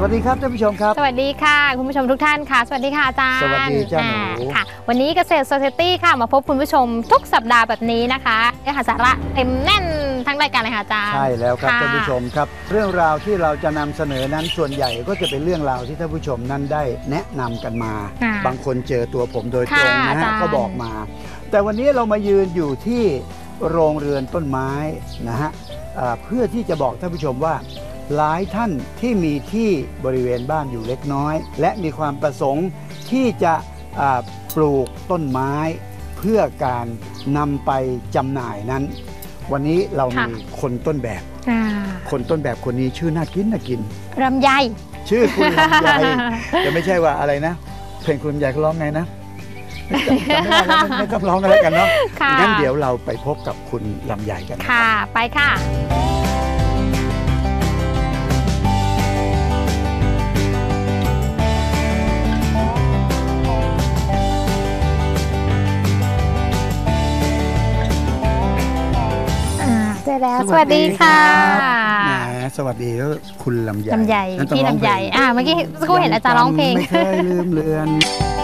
วัสดีครับท่านผู้ชมครับสวัสดีค่ะคุณผู้ชมทุกท่านค่ะสวัสดีค่ะอาจารย์สวัสดีเจ้าหนูค่ะวันนี้เกษตรโซเซตี้ค่ะมาพบคุณผู้ชมทุกสัปดาห์แบบนี้นะคะเนื้อหาสาระเต็มแน่นทั้งรายการเลยค่ะอาจารย์ใช่แล้วครับท่านผู้ชมครับเรื่องราวที่เราจะนำเสนอนั้นส่วนใหญ่ก็จะเป็นเรื่องราวที่ท่านผู้ชมนั้นได้แนะนำกันมาบางคนเจอตัวผมโดยตรงนะฮะก็บอกมาแต่วันนี้เรามายืนอยู่ที่โรงเรือนต้นไม้นะฮะเพื่อที่จะบอกท่านผู้ชมว่าหลายท่านที่มีที่บริเวณบ้านอยู่เล็กน้อยและมีความประสงค์ที่จะปลูกต้นไม้เพื่อการนำไปจำหน่ายนั้นวันนี้เรามีคนต้นแบบคนต้นแบบคนนี้ชื่อน่ากินลำไยชื่อคุณลำไยแต่ไม่ใช่ว่าอะไรนะเพลงคุณลำไยเขาร้องไงนะไม่ต้องร้องกันแล้วกันเนาะงั้นเดี๋ยวเราไปพบกับคุณลำไยกันค่ะไปค่ะเจอแล้วสวัสดีค่ะสวัสดีแล้วคุณลำไยพี่ลำไยเมื่อกี้กูเห็นอาจารย์ร้องเพลงไม่เคยลืมเลือน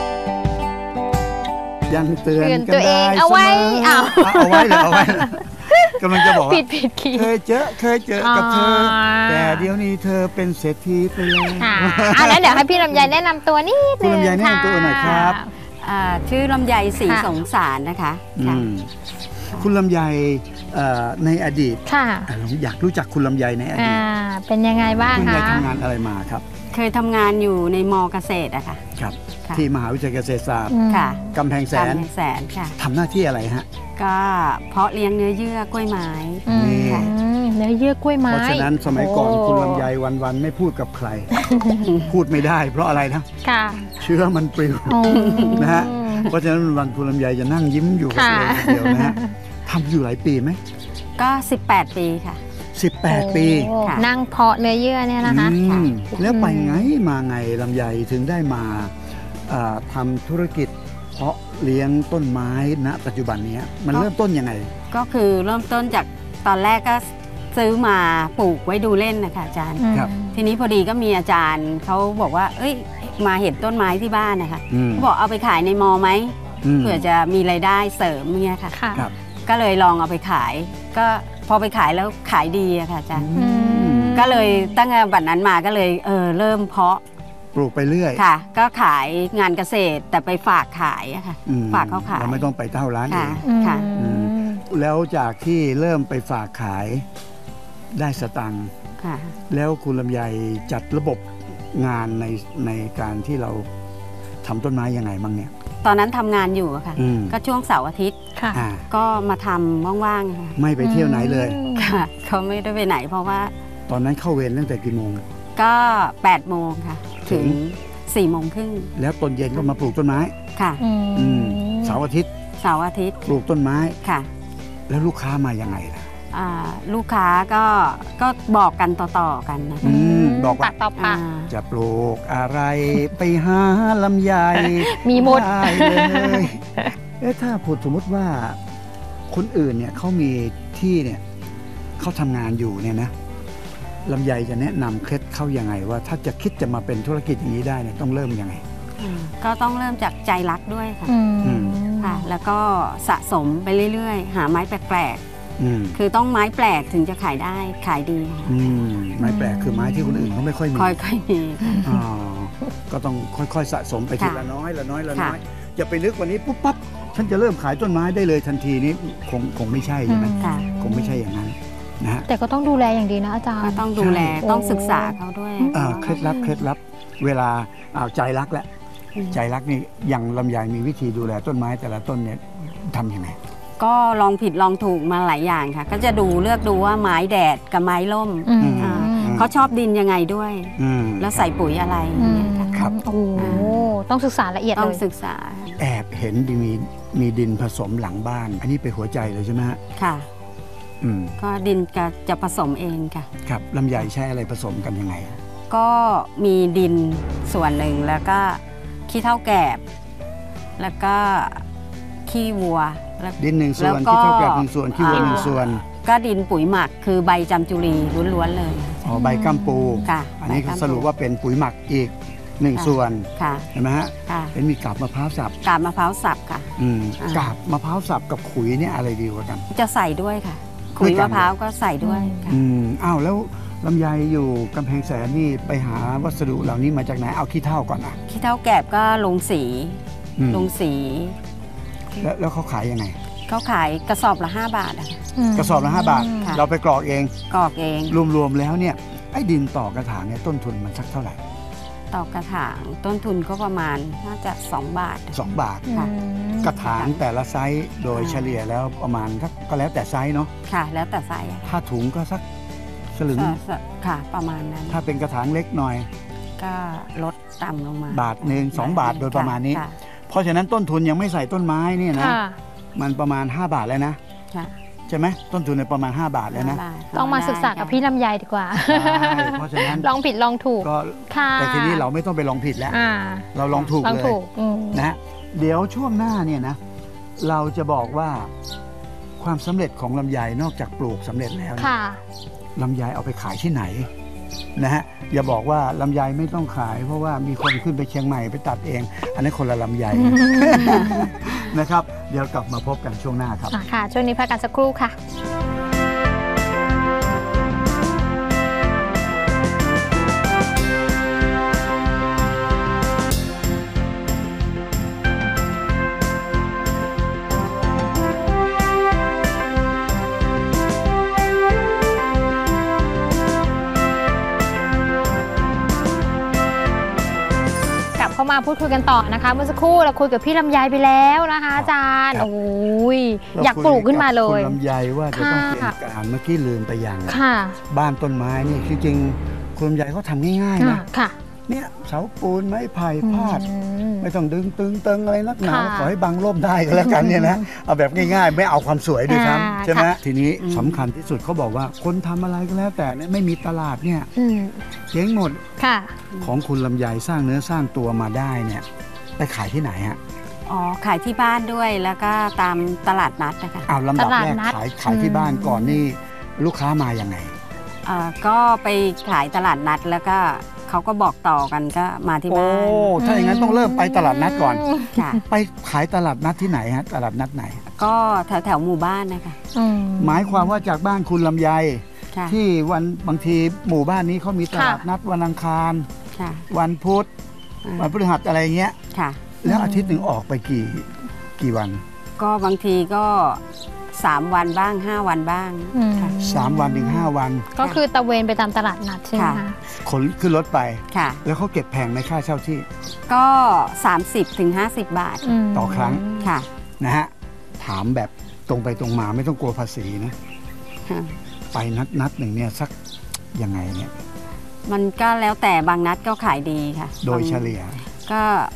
ยังเตือนกันตัวเองเอาไว้เอาไว้กำลังจะบอกว่าผิดเคยเจอกับเธอแต่เดี๋ยวนี้เธอเป็นเศรษฐีไปแล้วแล้วเดี๋ยวให้พี่ลำไยแนะนำตัวนิดนึงคุณลำไยแนะนำตัวหน่อยครับชื่อลำไยศรีสงสารนะคะคุณลำไยในอดีตอยากรู้จักคุณลำไยในอดีตเป็นยังไงบ้างคะคุณลำไยทำงานอะไรมาครับเคยทำงานอยู่ในม.เกษตรอะค่ะครับที่มหาวิทยาลัยเกษตรศาสตร์กำแพงแสนค่ะทำหน้าที่อะไรฮะก็เพาะเลี้ยงเนื้อเยื่อกล้วยไม้เนื้อเยื่อกล้วยไม้เพราะฉะนั้นสมัยก่อนคุณลำไยวันๆไม่พูดกับใครพูดไม่ได้เพราะอะไรนะเชื้อมันปลิวนะฮะเพราะฉะนั้นวันคุณลำไยจะนั่งยิ้มอยู่คนเดียวนะฮะทำอยู่หลายปีไหมก็18 ปีค่ะ 18 ปีนั่งเพาะเนื้อเยื่อเนี่ยนะคะแล้วไปไงมาไงลำไยถึงได้มาทำธุรกิจเพาะเลี้ยงต้นไม้ณปัจจุบันนี้มันเริ่มต้นยังไงก็คือเริ่มต้นจากตอนแรกก็ซื้อมาปลูกไว้ดูเล่นนะคะอาจารย์ทีนี้พอดีก็มีอาจารย์เขาบอกว่าเอ้ยมาเห็นต้นไม้ที่บ้านนะคะเขาบอกเอาไปขายในมอไหมเผื่อจะมีรายได้เสริมเงี้ยค่ะก็เลยลองเอาไปขายก็พอไปขายแล้วขายดีอะค่ะอาจารย์ก็เลยตั้งแต่บัดนั้นมาก็เลยเริ่มเพาะปลูกไปเรื่อยค่ะก็ขายงานเกษตรแต่ไปฝากขายอะค่ะฝากเขาขายเราไม่ต้องไปเท่าร้านเองค่ะแล้วจากที่เริ่มไปฝากขายได้สตังค์แล้วคุณลำไยจัดระบบงานในการที่เราทำต้นไม้ยังไงบ้างเนี่ยตอนนั้นทำงานอยู่ค่ะก็ช่วงเสาร์อาทิตย์ก็มาทำว่างๆค่ะไม่ไปเที่ยวไหนเลยค่ะเขาไม่ได้ไปไหนเพราะว่าตอนนั้นเข้าเวรตั้งแต่กี่โมงก็8 โมงค่ะถึง4 โมงครึ่งแล้วตอนเย็นก็มาปลูกต้นไม้ค่ะเสาร์อาทิตย์ปลูกต้นไม้ค่ะแล้วลูกค้ามายังไงล่ะลูกค้าก็บอกกันต่อๆกันนะบอกว่าต่อปากจะปลูกอะไรไปหาลำไยมีหมดเลยถ้าพูดสมมติว่าคนอื่นเนี่ยเขามีที่เนี่ยเขาทำงานอยู่เนี่ยนะลำไยจะแนะนำเคล็ดเข้ายังไงว่าถ้าจะคิดจะมาเป็นธุรกิจอย่างนี้ได้เนี่ยต้องเริ่มยังไงก็ต้องเริ่มจากใจรักด้วยค่ะแล้วก็สะสมไปเรื่อยๆหาไม้แปลกๆคือต้องไม้แปลกถึงจะขายได้ขายดีไม้แปลกคือไม้ที่คนอื่นเขาไม่ค่อยมีก็ต้องค่อยๆสะสมไปทีละน้อยอย่าไปนึกวันนี้ปุ๊บปั๊บฉันจะเริ่มขายต้นไม้ได้เลยทันทีนี้คงไม่ใช่ใช่ไหมคงไม่ใช่อย่างนั้นนะแต่ก็ต้องดูแลอย่างดีนะอาจารย์ต้องดูแลต้องศึกษาเขาด้วยเคล็ดลับเวลาใจรักนี่อย่างลำไยมีวิธีดูแลต้นไม้แต่ละต้นเนี่ยทำยังไงก็ลองผิดลองถูกมาหลายอย่างค่ะก็จะเลือกดูว่าไม้แดดกับไม้ร่มเขาชอบดินยังไงด้วยแล้วใส่ปุ๋ยอะไรครับโอ้ต้องศึกษาละเอียดเลยต้องศึกษาแอบเห็นมีดินผสมหลังบ้านอันนี้ไปหัวใจเลยใช่ไหมฮะค่ะก็ดินจะผสมเองค่ะครับลำไยใช้อะไรผสมกันยังไงก็มีดินส่วนหนึ่งแล้วก็ขี้เถ้าแกบแล้วก็ขี้วัวดิน1 ส่วนขี้เถ้าแกบ1 ส่วนขี้วัว1 ส่วนก็ดินปุ๋ยหมักคือใบจำจุรีล้วนๆเลยอ๋อใบกัมปูค่ะอันนี้ใบกัมปูสรุปว่าเป็นปุ๋ยหมักอีก1 ส่วนค่ะเห็นไหมฮะค่ะเป็นมีกาบมะพร้าวสับกาบมะพร้าวสับค่ะ อ่ากาบมะพร้าวสับกับขุยเนี่ยอะไรดีกว่ากันจะใส่ด้วยค่ะขุยด้วยกันมะพร้าวก็ใส่ด้วยค่ะอ้าวแล้วลำไยอยู่กำแพงแสนนี่ไปหาวัสดุเหล่านี้มาจากไหนเอาขี้เถ้าก่อนนะขี้เถ้าแกบก็ลงสีอืมลงสีแล้วเขาขายยังไงเขาขายกระสอบละ5 บาทอะกระสอบละ5 บาทค่ะเราไปกรอกเองกรอกเองรวมๆแล้วเนี่ยไอ้ดินต่อกระถางเนี่ยต้นทุนมันสักเท่าไหร่ต่อกระถางต้นทุนก็ประมาณน่าจะ2 บาท 2 บาทค่ะกระถางแต่ละไซส์โดยเฉลี่ยแล้วประมาณก็แล้วแต่ไซส์เนาะค่ะ แล้วแต่ไซส์อะถ้าถุงก็สักสลึงค่ะ ประมาณนั้นถ้าเป็นกระถางเล็กหน่อยก็ลดต่ำลงมาบาทหนึ่ง2 บาทโดยประมาณนี้ค่ะเพราะฉะนั้นต้นทุนยังไม่ใส่ต้นไม้เนี่ยนะค่ะมันประมาณ5 บาทแล้วนะค่ะใช่ไหมต้นทุนเนี่ยประมาณ5 บาทแล้วนะ 5 บาทต้องมาศึกษากับพี่ลำไยดีกว่าใช่เพราะฉะนั้นลองผิดลองถูกก็ค่ะแต่ทีนี้เราไม่ต้องไปลองผิดแล้วอ่าเราลองถูกลองเลยถูกมนะฮะเดี๋ยวช่วงหน้าเนี่ยนะเราจะบอกว่าความสำเร็จของลำไยนอกจากปลูกสำเร็จแล้วเนี่ยค่ะลำไยเอาไปขายที่ไหนนะฮะอย่าบอกว่าลำไยไม่ต้องขาย เพราะว่ามีคนขึ้นไปเชียงใหม่ไปตัดเอง อันนั้นคนละลำไย นะครับ เดี๋ยวกลับมาพบกันช่วงหน้าครับค่ะ ช่วงนี้พักกันสักครู่ค่ะ กลับเข้ามาพูดคุยกันต่อนะคะ เมื่อสักครู่เราคุยกับพี่ลำไยไปแล้วนะคะอาจารย์ครับโอ้ยอยากปลูกขึ้นมาเลยคุณลำไยว่าจะต้องเตรียมค่ะการเมื่อกี้ลืมไปอย่างค่ะบ้านต้นไม้นี่จริงๆคุณลำไยเขาทำง่ายๆนะค่ะเนี่ยเสาปูนไม้ไผ่พาดอืมไม่ต้องดึงตึงเติงอะไรนักหนาค่ะขอให้บังร่มได้ก็แล้วกันเนี่ยนะเอาแบบง่ายๆ ไม่เอาความสวยด้วยซ้ำใช่ไหมค่ะทีนี้สำคัญที่สุดเขาบอกว่าคนทำอะไรก็แล้วแต่เนี่ยไม่มีตลาดเนี่ยอืมเจ๊งหมดค่ะของคุณลำไยสร้างเนื้อสร้างตัวมาได้เนี่ยไปขายที่ไหนฮะอ๋อ ขายที่บ้านด้วยแล้วก็ตามตลาดนัดนะคะเอาลำดับตลาดแรกนัดขายที่บ้านอืมก่อนนี่ลูกค้ามาอย่างไงก็ไปขายตลาดนัดแล้วก็เขาก็บอกต่อกันก็มาที่โอ้บ้านถ้าอย่างนั้นต้องเริ่มไปตลาดนัดก่อนค่ะไปขายตลาดนัดที่ไหนฮะตลาดนัดไหนก็แถวหมู่บ้านนะคะอืมหมายความว่าจากบ้านคุณลำไยค่ะที่วันบางทีหมู่บ้านนี้เขามีตลาดนัดวันอังคารค่ะวันพุธวันพฤหัสอะไรเงี้ยค่ะแล้วอาทิตย์หนึ่งออกไปกี่วันก็บางทีก็3 วันบ้าง5 วันบ้างอืมค่ะ 3 วันถึง5 วันก็คือตะเวนไปตามตลาดนัดใช่ไหมค่ะคะขนขึ้นรถไปค่ะแล้วเขาเก็บแพงในค่าเช่าที่ก็30 ถึง 50 บาทมต่อครั้งค่ะนะฮะถามแบบตรงไปตรงมาไม่ต้องกลัวภาษีนะค่ะไปนัดหนึ่งเนี่ยสักยังไงเนี่ยมันก็แล้วแต่บางนัดก็ขายดีค่ะโดยบางเฉลี่ยก็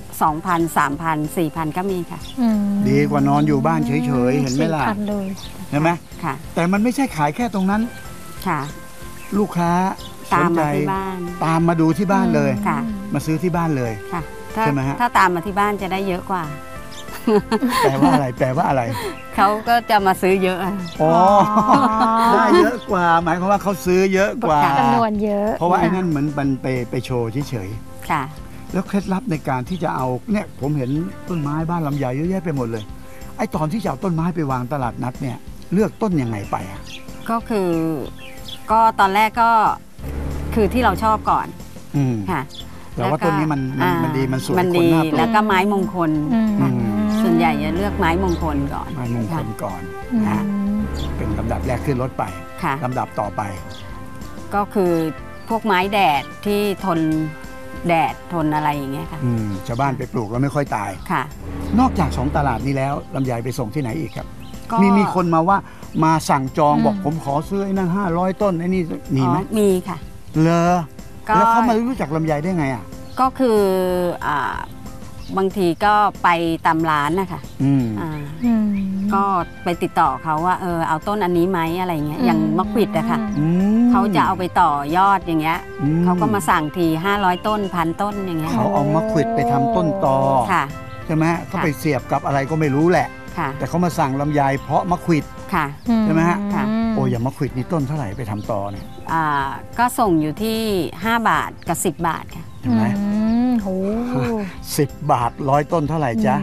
2,000 3,000 4,000 ก็มีค่ะอืมดีกว่านอนอยู่บ้านเฉยๆเห็นไหมล่ะ 4,000เลยเห็นไหมค่ะแต่มันไม่ใช่ขายแค่ตรงนั้นค่ะลูกค้าสตามนใจมาที่บ้านตามมาดูที่บ้านเลยค่ะมาซื้อที่บ้านเลยค่ะถ้าใช่ไหมฮะถ้าตามมาที่บ้านจะได้เยอะกว่าแปลว่าอะไรแปลว่าอะไรเขาก็จะมาซื้อเยอะอะอ๋อได้เยอะกว่า หมายความว่าเขาซื้อเยอะกว่าจำนวนเยอะเพราะว่าไอ้นั่นเหมือนมันไปโชว์เฉยค่ะๆแล้วเคล็ดลับในการที่จะเอาเนี่ยผมเห็นต้นไม้บ้านลำไยเยอะแยะไปหมดเลยไอ้ตอนที่จะเอาต้นไม้ไปวางตลาดนัดเนี่ยเลือกต้นยังไงไปอ่ะก็คือก็ตอนแรกก็คือที่เราชอบก่อนอืมค่ะแต่ว่าต้นนี้มันดีมันสวยมันคนดีน่าปลูแล้วกก็ไม้มงคลอืมค่ะอืมส่วนใหญ่จะเลือกไม้มงคลก่อนไม้มงคลก่อนอืมนะฮะเป็นลำดับแรกขึ้นรถไปค่ะลำดับต่อไปก็คือพวกไม้แดดที่ทนแดดทนอะไรอย่างเงี้ยค่ะชาวบ้านไปปลูกแล้วไม่ค่อยตายค่ะนอกจาก2ตลาดนี้แล้วลำไยไปส่งที่ไหนอีกครับก็มีคนมาว่ามาสั่งจองอืมบอกผมขอซื้อไอ้นั่น500 ต้นไอ้นี่มีไหมอ๋อมีค่ะเลอก็แล้วเขามารู้จักลำไยได้ไงอ่ะก็คือบางทีก็ไปตามร้านนะคะอืมอ่าอืมก็ไปติดต่อเขาว่าเอาต้นอันนี้ไหมอะไรเงี้ยอย่างมะขวิดอะค่ะอืมเขาจะเอาไปต่อยอดอย่างเงี้ยอืเขาก็มาสั่งที500 ต้น1,000 ต้นอย่างเงี้ยเขาเอามะขวิดไปทำต้นตอค่ะใช่ไหมเขาไปเสียบกับอะไรก็ไม่รู้แหละค่ะแต่เขามาสั่งลำไยเพราะมะขวิดค่ะใช่ไหมฮะอืมโอ้ยางมะขวิดนี่ต้นเท่าไหร่ไปทำต่อเนี่ยก็ส่งอยู่ที่5 บาทกับ10 บาทค่ะเห็นไหมโอ้ 10 บาท100 ต้นเท่าไหร่จ๊ะ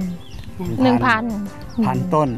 1,000 ต้น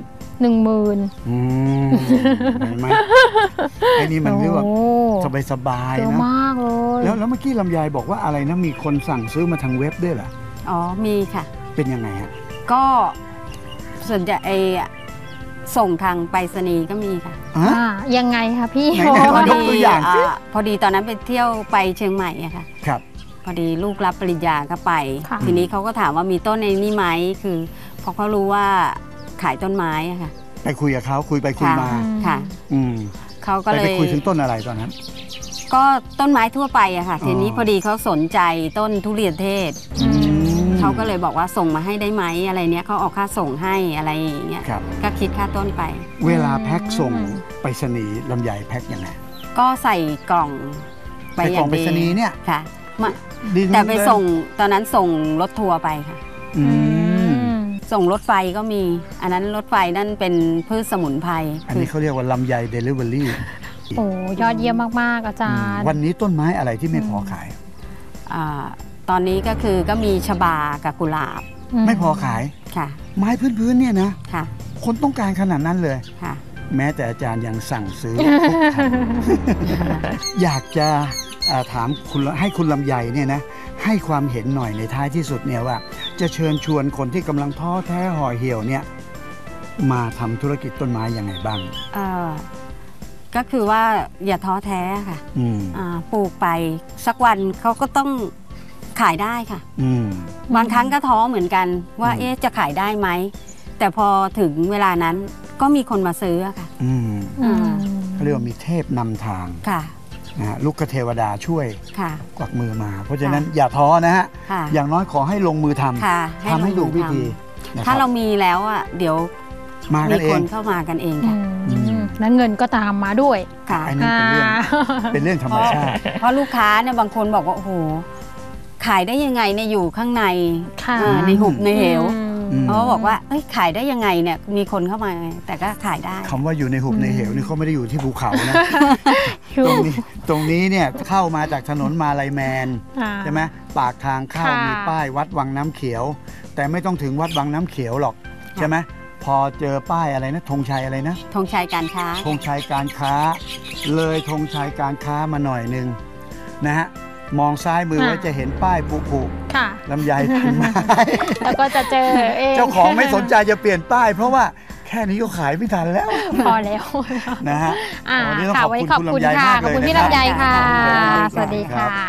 10,000 อืมเห็นไหมไอ้นี่มันเรียกว่าสบายเยอะๆนะมากเลยแล้วเมื่อกี้ลำไยบอกว่าอะไรนะมีคนสั่งซื้อมาทางเว็บด้วยเหรออ๋อมีค่ะเป็นยังไงฮะก็ส่วนใหญ่ส่งทางไปรษณีย์ก็มีค่ะยังไงคะพี่ไหนๆลองยกตัวอย่างสิพอดีตอนนั้นไปเที่ยวไปเชียงใหม่อะค่ะครับพอดีลูกรับปริญญาก็ไปค่ะทีนี้เขาก็ถามว่ามีต้นในนี่ไหมคือพอเขารู้ว่าขายต้นไม้อะค่ะไปคุยกับเขาคุยไปคุยมาค่ะอืมเขาก็เลยไปคุยถึงต้นอะไรตอนนั้นก็ต้นไม้ทั่วไปอะค่ะ ทีนี้พอดีเขาสนใจต้นทุเรียนเทศ เขาก็เลยบอกว่าส่งมาให้ได้ไหมอะไรเนี้ยเขาออกค่าส่งให้อะไรอย่างเงี้ยครับก็คิดค่าต้นไปเวลาแพ็คส่งไปรษณีย์ลำไยแพ็คยังไงก็ใส่กล่องไปใส่อกล่อย่างงไปรดีษณีย์เนี่ยค่ะมาดีแต่ไปส่งตอนนั้นส่งรถทัวร์ไปค่ะอืมส่งรถไฟก็มี อันนั้นรถไฟนั่นเป็นพืชสมุนไพรอันนี้เขาเรียกว่าลำไยเดลิเวอรี่โอ้ยอดเยี่ยมมากๆอาจารย์วันนี้ต้นไม้อะไรที่ไม่พอขายตอนนี้ก็คือก็มีชบากับกุหลาบไม่พอขายค่ะไม้พื้นๆเนี่ยนะค่ะคนต้องการขนาดนั้นเลยค่ะแม้แต่อาจารย์ยังสั่งซื้อทุกทัน อยากจะถามคุณให้คุณลำไยเนี่ยนะให้ความเห็นหน่อยในท้ายที่สุดเนี่ยว่า จะเชิญชวนคนที่กำลังท้อแท้ห่อเหี่ยวเนี่ยมาทำธุรกิจต้นไม้ยังไงบ้างก็คือว่าอย่าท้อแท้ค่ะอืมปลูกไปสักวันเขาก็ต้องขายได้ค่ะอืมบางครั้งก็ท้อเหมือนกันว่าจะขายได้ไหม แต่พอถึงเวลานั้นก็มีคนมาซื้อค่ะอืมอ่าเขาเรียกว่ามีเทพนำทางค่ะนะฮะลูกเทวดาช่วยค่ะกวักมือมา เพราะฉะนั้นอย่าท้อนะฮะค่ะอย่างน้อยขอให้ลงมือทค่ะำทำให้ถูกวิธีนะคถ้ารับเรามีแล้วเดี๋ยวมากัมีนเอคงนเข้ามากันเองค่ะแล้วเงินก็ตามมาด้วยค่ะไอ้นั่นเป็นเรื่องธรรมชาติเพราะลูกค้าเนี่ยบางคนบอกว่าโอ้โหขายได้ยังไงเนี่ยอยู่ข้างในค่ะในหุบในเหวอืมเขาบอกว่าขายได้ยังไงเนี่ยมีคนเข้ามาแต่ก็ขายได้คำว่าอยู่ในหุบในเหวนี่เขาไม่ได้อยู่ที่ภูเขานะ ตรงนี้เนี่ยเข้ามาจากถนนมาลายแมนใช่ไหมปากทางเข้าค่ะมีป้ายวัดวังน้ำเขียว แต่ไม่ต้องถึงวัดวังน้ำเขียวหรอกใช่ไหมพอเจอป้ายอะไรนะธงชัยอะไรนะธงชัยการค้าธงชัยการค้า เลยธงชัยการค้ามาหน่อยหนึ่งนะฮะมองซ้ายมือไว้จะเห็นป้ายผูค่ะลำไยพันไม้แล้วก็จะเจอเองเจ้าของไม่สนใจจะเปลี่ยนป้าย เพราะว่าแค่นี้ก็ขายไม่ทันแล้วพอแล้วนะฮะ วันนี้ต้องค่ะขอบวันนี้คุณขอบคุณคุณลำไยค่ะมากขอบเลยคุณนะพี่ครับลำไยค่ะครับสวัสดีค่ะครับ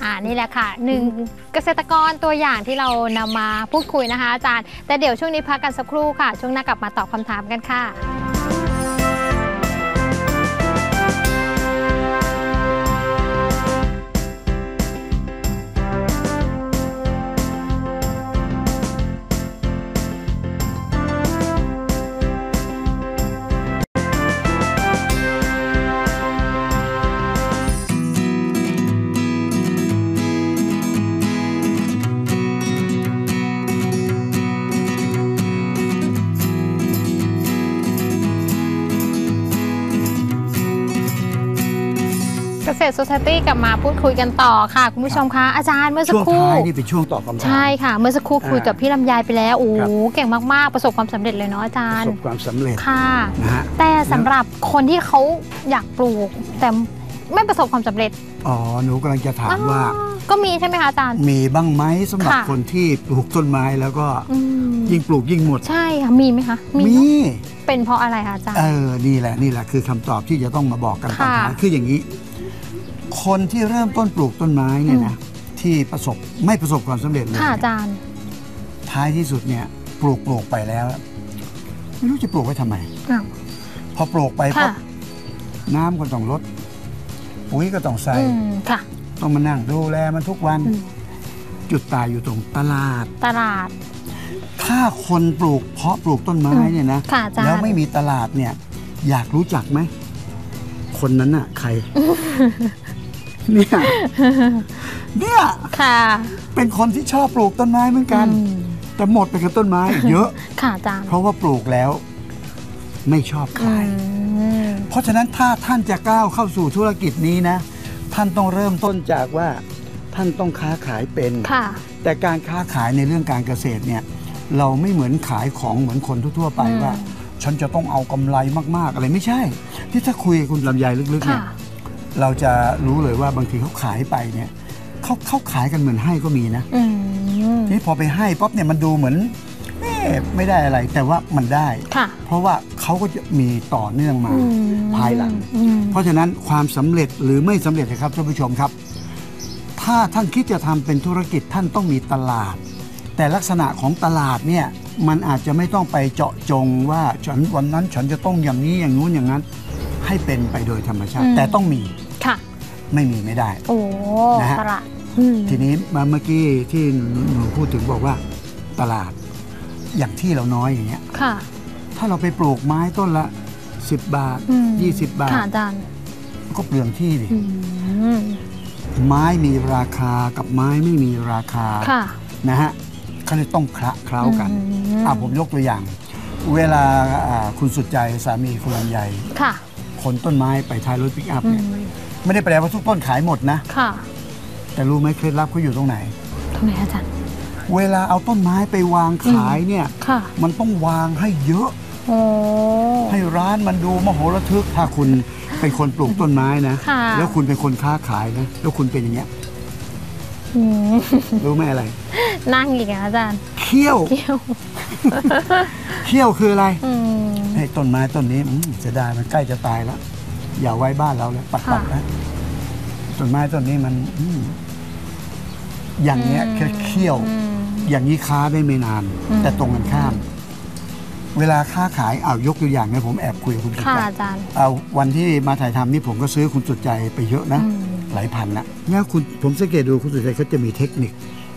นี่แหละค่ะหนึ่งเกษตรกรตัวอย่างที่เรานำมาพูดคุยนะคะอาจารย์ แต่เดี๋ยวช่วงนี้พักกันสักครู่ค่ะ ช่วงหน้ากลับมาตอบคำถามกันค่ะ เกษตร Society กลับมาพูดคุยกันต่อค่ะคุณผู้ชมคะอาจารย์เมื่อสักช่วงครู่ท้ายนี่เป็นช่วงตอบคำถามใช่ค่ะ เมื่อสักครู่คุยกับพี่ลำไยไปแล้วโอ้โหครับเก่งมากๆประสบความสำเร็จเลยเนาะอาจาปรระย์สบความสำเร็จค่ะนะฮะแต่สำหรับคนที่เขาอยากปลูก แต่ไม่ประสบความสำเร็จอ๋อหนูกำลังจะถามว่าก็มีใช่ไหมคะอาจารย์มีบ้างไหมสำหรับค่ะคนที่ปลูกต้นไม้แล้วก็อืมยิ่งปลูกยิ่งหมดใช่ค่ะมีไหมคะมีเนอะเป็นเพราะอะไรคะอาจารย์นี่แหละคือคำตอบที่จะต้องมาบอกกันตอนค่ะท้ายคืออย่างนี้ คนที่เริ่มต้นปลูกต้นไม้เนี่ยนะที่ไม่ประสบความสำเร็จเลยค่ะเนี่ยอาจารย์ท้ายที่สุดเนี่ยปลูกไปแล้วไม่รู้จะปลูกไว้ทำไมอ้าวพอปลูกไปค่ะปั๊บน้ำก็ต้องลดปุ๋ยก็ต้องใส่ค่ะต้องมานั่งดูแลมันทุกวันอืมจุดตายอยู่ตรงตลาดตลาดถ้าคนปลูกเพาะปลูกต้นไม้เนี่ยนะค่ะอาจารย์แล้วไม่มีตลาดเนี่ย อยากรู้จักไหมคนนั้นน่ะ ใคร เนี่ยค่ะเป็นคนที่ชอบปลูกต้นไม้เหมือนกันอืมแต่หมดไปกับต้นไม้ เยอะค่ะอาจารย์เพราะว่าปลูกแล้วไม่ชอบขาย เพราะฉะนั้นถ้าท่านจะก้าวเข้าสู่ธุรกิจนี้นะท่านต้องเริ่มต้นจากว่าท่านต้องค้าขายเป็นแต่การค้าขายในเรื่องการเกษตรเนี่ยเราไม่เหมือนขายของเหมือนคนทั่วๆไปว่าฉันจะต้องเอากำไรมากๆอะไรไม่ใช่ที่ถ้าคุยกับคุณลำไยลึกๆเนี่ยเราจะรู้เลยว่าบางทีเขาขายไปเนี่ยเขาขายกันเหมือนให้ก็มีนะนี่พอไปให้ป๊อปเนี่ยมันดูเหมือนไม่ได้อะไรแต่ว่ามันได้เพราะว่าเขาก็จะมีต่อเนื่องมาภายหลังเพราะฉะนั้นความสำเร็จหรือไม่สำเร็จนะครับท่านผู้ชมครับถ้าท่านคิดจะทำเป็นธุรกิจท่านต้องมีตลาดแต่ลักษณะของตลาดเนี่ยมันอาจจะไม่ต้องไปเจาะจงว่าฉันวันนั้นฉันจะต้องอย่างนี้อย่างนู้นอย่างนั้นให้เป็นไปโดยธรรมชาติแต่ต้องมีไม่มีไม่ได้นะฮะทีนี้มาเมื่อกี้ที่หนูพูดถึงบอกว่าตลาดอย่างที่เราน้อยอย่างเงี้ยถ้าเราไปปลูกไม้ต้นละ10 บาท20 บาทก็เปลืองที่ดิไม้มีราคากับไม้ไม่มีราคานะฮะเขาเลยต้องเคล้ากันผมยกตัวอย่างเวลาคุณสุดใจสามีคุณลำไยขนต้นไม้ไปท้ายรถปิกอัพเนี่ยไม่ได้แปลว่าทุกต้นขายหมดนะแต่รู้ไหมเคล็ดลับเขาอยู่ตรงไหนอาจารย์เวลาเอาต้นไม้ไปวางขายเนี่ยมันต้องวางให้เยอะให้ร้านมันดูมโหฬารทึกถ้าคุณเป็นคนปลูกต้นไม้นะแล้วคุณเป็นคนค้าขายนะแล้วคุณเป็นอย่างเงี้ยรู้ไหมอะไรนั่งอีกอาจารย์เขี้ยวเขี้ยวคืออะไรให้ต้นไม้ต้นนี้เสียดายมันใกล้จะตายแล้วอย่าไว้บ้านเราเลยปัดๆนะต้นไม้ต้นนี้มันอย่างเงี้ยเขี้ยวอย่างนี้ค้าได้ไม่นานแต่ตรงกันข้ามเวลาค้าขายยกตัวอย่างนะผมแอบคุยกับคุณสุดใจวันที่มาถ่ายทำนี่ผมก็ซื้อคุณสุดใจไปเยอะนะหลายพันนะเนี่ยผมสังเกตดูคุณสุดใจเขาจะมีเทคนิค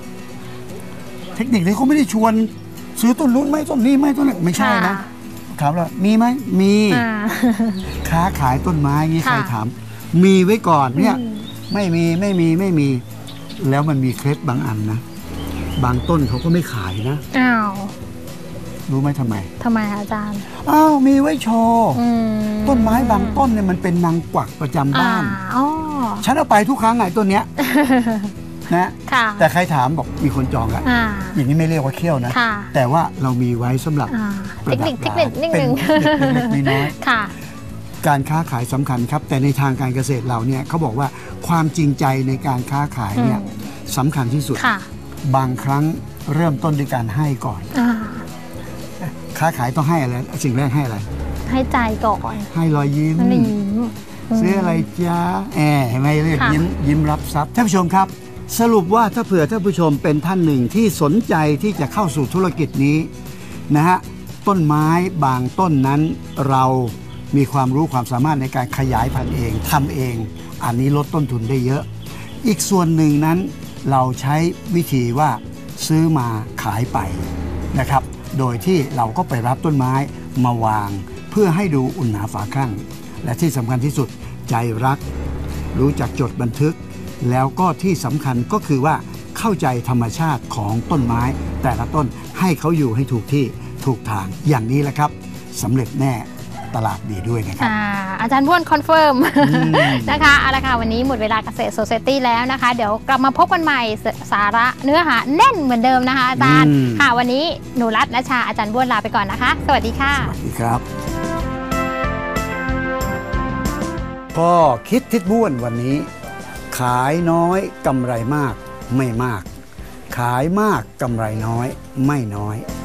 เลยเขาไม่ได้ชวนซื้อต้นนู้นไม่ต้นนี้ไม่ต้นนี้ไม่ใช่นะถามเรามีไหมมีค้าขายต้นไม้งี้ใครถามมีไว้ก่อนเนี่ยไม่มีแล้วมันมีเคล็ดบางอันนะบางต้นเขาก็ไม่ขายนะรู้ไหมทำไมอาจารย์มีไว้โชว์ต้นไม้บางต้นเนี่ยมันเป็นนางกวักประจำบ้านฉันเอาไปทุกครั้งไงต้นเนี้ยนะแต่ใครถามบอกมีคนจองอะอย่างนี้ไม่เรียกว่าเขี้ยวนะแต่ว่าเรามีไว้สำหรับเทคนิคนิดนึงเป็นน้อยการค้าขายสำคัญครับแต่ในทางการเกษตรเราเนี่ยเขาบอกว่าความจริงใจในการค้าขายเนี่ยสำคัญที่สุดบางครั้งเริ่มต้นด้วยการให้ก่อนค้าขายต้องให้อะไรสิ่งแรกให้อะไรให้ใจก่อนให้รอยยิ้มซื้ออะไรจ้าไม่เรียกยิ้มรับทรัพย์ท่านผู้ชมครับสรุปว่าถ้าเผื่อท่านผู้ชมเป็นท่านหนึ่งที่สนใจที่จะเข้าสู่ธุรกิจนี้นะฮะต้นไม้บางต้นนั้นเรามีความรู้ความสามารถในการขยายพันธุ์เองทำเองอันนี้ลดต้นทุนได้เยอะอีกส่วนหนึ่งนั้นเราใช้วิธีว่าซื้อมาขายไปนะครับโดยที่เราก็ไปรับต้นไม้มาวางเพื่อให้ดูอุ่นหนาฝาข้างและที่สำคัญที่สุดใจรักรู้จักจดบันทึกแล้วก็ที่สำคัญก็คือว่าเข้าใจธรรมชาติของต้นไม้แต่ละต้นให้เขาอยู่ให้ถูกที่ถูกทางอย่างนี้แหละครับสำเร็จแน่ตลาดดีด้วยนะครับอาจารย์บ้วนคอนเฟิร์มนะคะเอาละค่ะวันนี้หมดเวลาเกษตรโซเซตี้แล้วนะคะเดี๋ยวกลับมาพบกันใหม่สาระเนื้อหาแน่นเหมือนเดิมนะคะอาจารย์ค่ะวันนี้หนูรัตน์ณชาอาจารย์บ้วนลาไปก่อนนะคะสวัสดีค่ะสวัสดีครับก็คิดทิศบ้วนวันนี้ขายน้อยกำไรมากไม่มากขายมากกำไรน้อยไม่น้อย